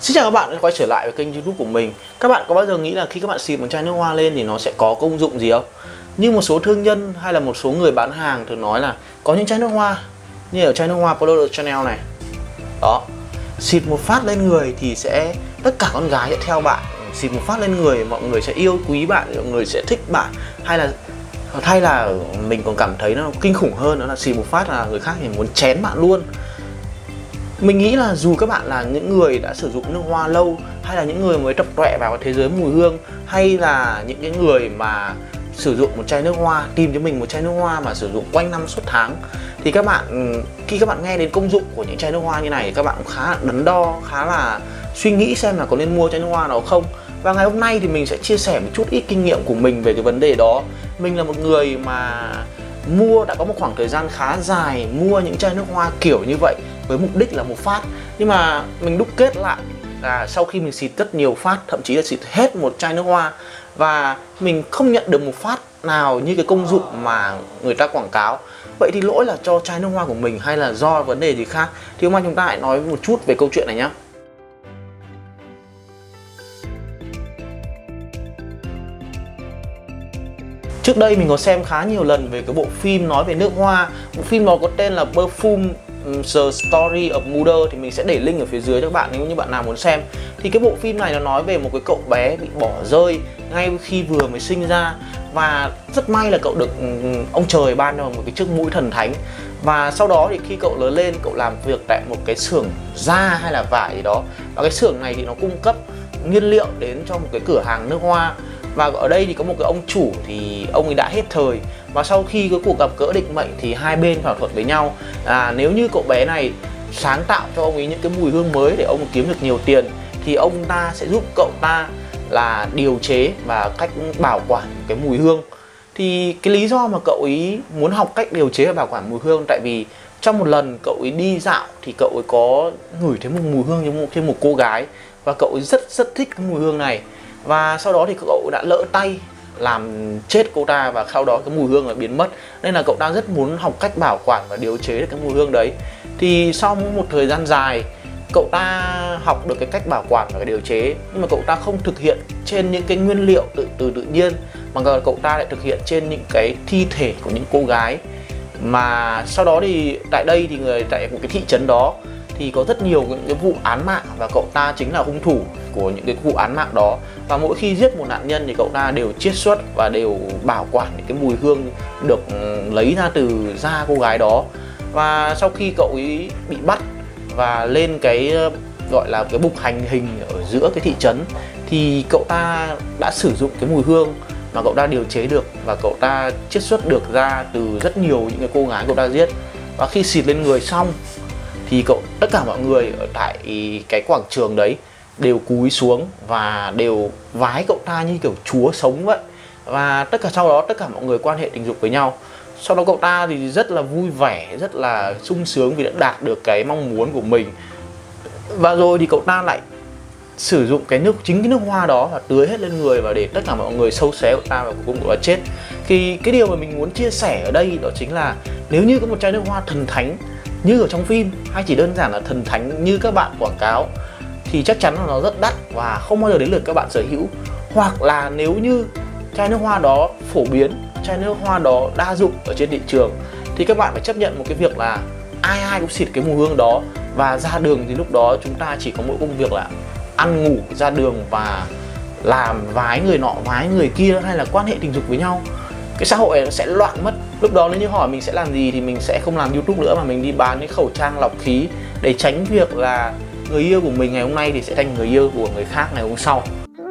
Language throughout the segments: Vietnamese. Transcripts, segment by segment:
Xin chào các bạn đã quay trở lại với kênh YouTube của mình. Các bạn có bao giờ nghĩ là khi các bạn xịt một chai nước hoa lên thì nó sẽ có công dụng gì không? Như một số thương nhân hay là một số người bán hàng thường nói là có những chai nước hoa như ở chai nước hoa Paul Chanel này. Đó, xịt một phát lên người thì sẽ tất cả con gái sẽ theo bạn. Xịt một phát lên người mọi người sẽ yêu quý bạn, mọi người sẽ thích bạn. Hay là mình còn cảm thấy nó kinh khủng hơn, đó là xịt một phát là người khác thì muốn chén bạn luôn. Mình nghĩ là dù các bạn là những người đã sử dụng nước hoa lâu, hay là những người mới tập tọe vào thế giới mùi hương, hay là những cái người mà sử dụng một chai nước hoa, tìm cho mình một chai nước hoa mà sử dụng quanh năm suốt tháng, thì các bạn khi các bạn nghe đến công dụng của những chai nước hoa như này, các bạn cũng khá là đắn đo, khá là suy nghĩ xem là có nên mua chai nước hoa nào không. Và ngày hôm nay thì mình sẽ chia sẻ một chút ít kinh nghiệm của mình về cái vấn đề đó. Mình là một người mà đã có một khoảng thời gian khá dài mua những chai nước hoa kiểu như vậy với mục đích là một phát, nhưng mà mình đúc kết lại là sau khi mình xịt rất nhiều phát, thậm chí là xịt hết một chai nước hoa, và mình không nhận được một phát nào như cái công dụng mà người ta quảng cáo. Vậy thì lỗi là cho chai nước hoa của mình hay là do vấn đề gì khác? Thì hôm nay chúng ta hãy nói một chút về câu chuyện này nhé. Trước đây mình có xem khá nhiều lần về cái bộ phim nói về nước hoa. Bộ phim đó có tên là Perfume The Story of Mother, thì mình sẽ để link ở phía dưới cho các bạn nếu như bạn nào muốn xem. Thì cái bộ phim này nó nói về một cái cậu bé bị bỏ rơi ngay khi vừa mới sinh ra, và rất may là cậu được ông trời ban cho một cái chiếc mũi thần thánh. Và sau đó thì khi cậu lớn lên, cậu làm việc tại một cái xưởng da hay là vải gì đó, và cái xưởng này thì nó cung cấp nguyên liệu đến cho một cái cửa hàng nước hoa. Và ở đây thì có một cái ông chủ thì ông ấy đã hết thời, và sau khi cái cuộc gặp gỡ định mệnh thì hai bên thỏa thuận với nhau nếu như cậu bé này sáng tạo cho ông ấy những cái mùi hương mới để ông kiếm được nhiều tiền, thì ông ta sẽ giúp cậu ta là điều chế và cách bảo quản cái mùi hương. Thì cái lý do mà cậu ấy muốn học cách điều chế và bảo quản mùi hương, tại vì trong một lần cậu ấy đi dạo thì cậu ấy có ngửi thấy một mùi hương như một cô gái, và cậu ấy rất thích cái mùi hương này. Và sau đó thì cậu đã lỡ tay làm chết cô ta, và sau đó cái mùi hương lại biến mất. Nên là cậu ta rất muốn học cách bảo quản và điều chế được cái mùi hương đấy. Thì sau một thời gian dài, cậu ta học được cái cách bảo quản và cái điều chế, nhưng mà cậu ta không thực hiện trên những cái nguyên liệu tự nhiên, mà cậu ta lại thực hiện trên những cái thi thể của những cô gái. Mà sau đó thì tại đây thì tại một cái thị trấn đó thì có rất nhiều những cái vụ án mạng, và cậu ta chính là hung thủ của những cái vụ án mạng đó. Và mỗi khi giết một nạn nhân thì cậu ta đều chiết xuất và đều bảo quản những cái mùi hương được lấy ra từ da cô gái đó. Và sau khi cậu ấy bị bắt và lên cái gọi là cái bục hành hình ở giữa cái thị trấn, thì cậu ta đã sử dụng cái mùi hương mà cậu ta điều chế được, và cậu ta chiết xuất được ra từ rất nhiều những cái cô gái cậu ta giết. Và khi xịt lên người xong thì tất cả mọi người ở tại cái quảng trường đấy đều cúi xuống và đều vái cậu ta như kiểu chúa sống vậy. Và sau đó tất cả mọi người quan hệ tình dục với nhau. Sau đó cậu ta thì rất là vui vẻ, rất là sung sướng vì đã đạt được cái mong muốn của mình. Và rồi thì cậu ta lại sử dụng chính cái nước hoa đó và tưới hết lên người, và để tất cả mọi người sâu xé cậu ta, và cuối cùng cậu ta chết. Thì cái điều mà mình muốn chia sẻ ở đây đó chính là nếu như có một chai nước hoa thần thánh như ở trong phim, hay chỉ đơn giản là thần thánh như các bạn quảng cáo, thì chắc chắn là nó rất đắt và không bao giờ đến lượt các bạn sở hữu. Hoặc là nếu như chai nước hoa đó phổ biến, chai nước hoa đó đa dụng ở trên thị trường, thì các bạn phải chấp nhận một cái việc là ai cũng xịt cái mùi hương đó, và ra đường thì lúc đó chúng ta chỉ có mỗi công việc là ăn ngủ ra đường và làm vái người nọ vái người kia, hay là quan hệ tình dục với nhau. Cái xã hội này nó sẽ loạn mất. Lúc đó nếu như hỏi mình sẽ làm gì thì mình sẽ không làm YouTube nữa, mà mình đi bán cái khẩu trang lọc khí, để tránh việc là người yêu của mình ngày hôm nay thì sẽ thành người yêu của người khác ngày hôm sau.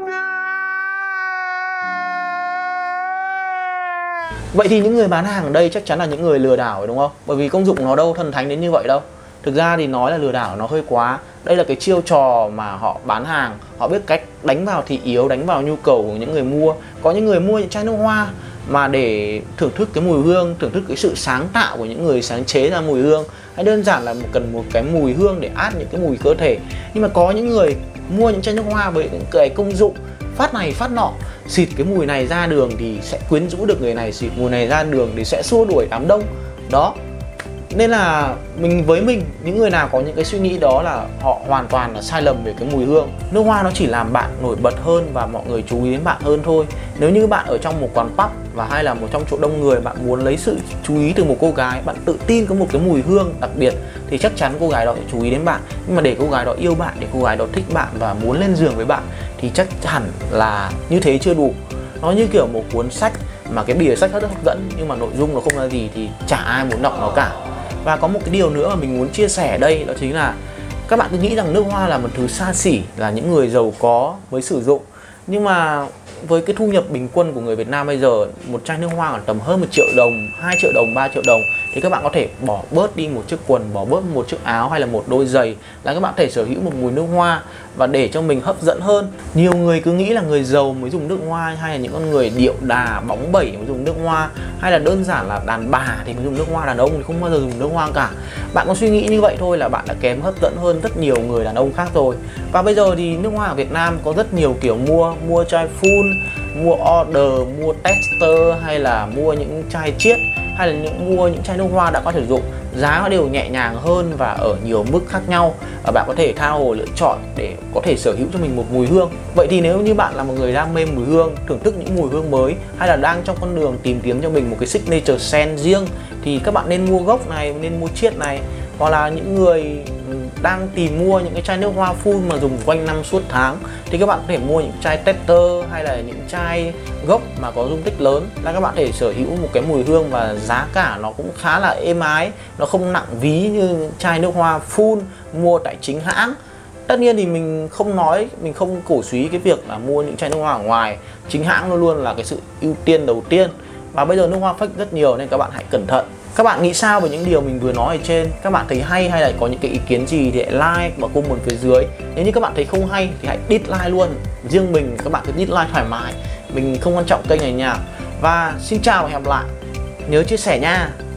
Vậy thì những người bán hàng ở đây chắc chắn là những người lừa đảo rồi, đúng không? Bởi vì công dụng nó đâu thần thánh đến như vậy đâu. Thực ra thì nói là lừa đảo nó hơi quá. Đây là cái chiêu trò mà họ bán hàng, họ biết cách đánh vào thị yếu, đánh vào nhu cầu của những người mua. Có những người mua những chai nước hoa mà để thưởng thức cái mùi hương, thưởng thức cái sự sáng tạo của những người sáng chế ra mùi hương, hay đơn giản là cần một cái mùi hương để át những cái mùi cơ thể. Nhưng mà có những người mua những chai nước hoa với những cái công dụng phát này phát nọ. Xịt cái mùi này ra đường thì sẽ quyến rũ được người này, xịt mùi này ra đường thì sẽ xua đuổi đám đông. Đó, Nên là với mình, những người nào có những cái suy nghĩ đó là họ hoàn toàn là sai lầm về cái mùi hương. Nước hoa nó chỉ làm bạn nổi bật hơn và mọi người chú ý đến bạn hơn thôi. Nếu như bạn ở trong một quán pub và hay là một trong chỗ đông người, bạn muốn lấy sự chú ý từ một cô gái, bạn tự tin có một cái mùi hương đặc biệt thì chắc chắn cô gái đó sẽ chú ý đến bạn. Nhưng mà để cô gái đó yêu bạn, để cô gái đó thích bạn và muốn lên giường với bạn thì chắc hẳn là như thế chưa đủ. Nó như kiểu một cuốn sách mà cái bìa sách rất hấp dẫn nhưng mà nội dung nó không là gì thì chả ai muốn đọc nó cả. Và có một cái điều nữa mà mình muốn chia sẻ đây, đó chính là các bạn cứ nghĩ rằng nước hoa là một thứ xa xỉ, là những người giàu có mới sử dụng. Nhưng mà với cái thu nhập bình quân của người Việt Nam bây giờ, một chai nước hoa khoảng tầm hơn 1 triệu đồng, 2 triệu đồng, 3 triệu đồng thì các bạn có thể bỏ bớt đi một chiếc quần, bỏ bớt một chiếc áo hay là một đôi giày là các bạn có thể sở hữu một mùi nước hoa và để cho mình hấp dẫn hơn. Nhiều người cứ nghĩ là người giàu mới dùng nước hoa, hay là những con người điệu đà, bóng bẩy mới dùng nước hoa, hay là đơn giản là đàn bà thì mới dùng nước hoa, đàn ông thì không bao giờ dùng nước hoa cả. Bạn có suy nghĩ như vậy thôi là bạn đã kém hấp dẫn hơn rất nhiều người đàn ông khác rồi. Và bây giờ thì nước hoa ở Việt Nam có rất nhiều kiểu mua chai full, mua order, mua tester hay là mua những chai chiết, hay là mua những chai nước hoa đã có sử dụng. Giá nó đều nhẹ nhàng hơn và ở nhiều mức khác nhau. Bạn có thể tha hồ lựa chọn để có thể sở hữu cho mình một mùi hương. Vậy thì nếu như bạn là một người đam mê mùi hương, thưởng thức những mùi hương mới, hay là đang trong con đường tìm kiếm cho mình một cái signature scent riêng thì các bạn nên mua gốc này, nên mua chiết này. Hoặc là những người đang tìm mua những cái chai nước hoa full mà dùng quanh năm suốt tháng thì các bạn có thể mua những chai tester hay là những chai gốc mà có dung tích lớn, là các bạn có thể sở hữu một cái mùi hương và giá cả nó cũng khá là êm ái, nó không nặng ví như chai nước hoa full mua tại chính hãng. Tất nhiên thì mình không cổ suý cái việc là mua những chai nước hoa ở ngoài, chính hãng luôn luôn là cái sự ưu tiên đầu tiên. Và bây giờ nước hoa fake rất nhiều nên các bạn hãy cẩn thận. Các bạn nghĩ sao về những điều mình vừa nói ở trên? Các bạn thấy hay hay là có những cái ý kiến gì thì hãy like và comment phía dưới. Nếu như các bạn thấy không hay thì hãy dislike luôn. Riêng mình các bạn cứ dislike thoải mái. Mình không quan trọng kênh này nha. Và xin chào và hẹn gặp lại. Nhớ chia sẻ nha.